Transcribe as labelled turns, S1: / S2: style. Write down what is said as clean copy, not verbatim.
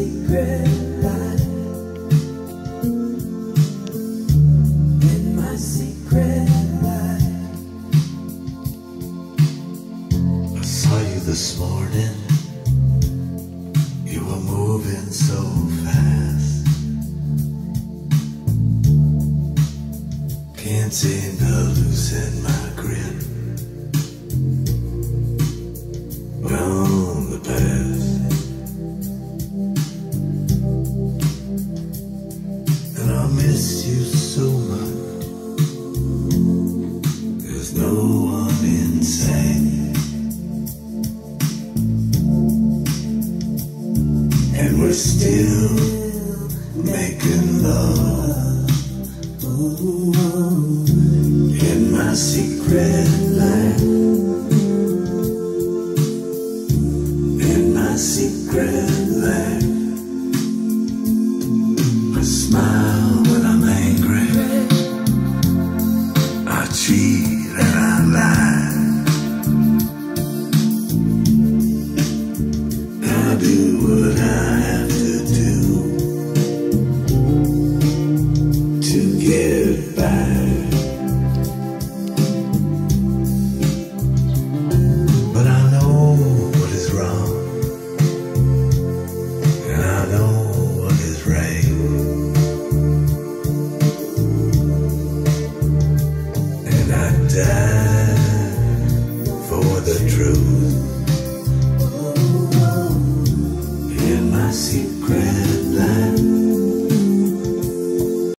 S1: secret life, in my secret life.
S2: I saw you this morning, you were moving so fast. Can't seem to loosen my grip on the past. And I miss you so much. There's no one insane, and we're still making love in my secret life, in my secret life. I smile when I'm angry, I cheat and I lie, I do what I have to do to get by. But I know what is wrong, and I know what is right, and I die for the truth in my secret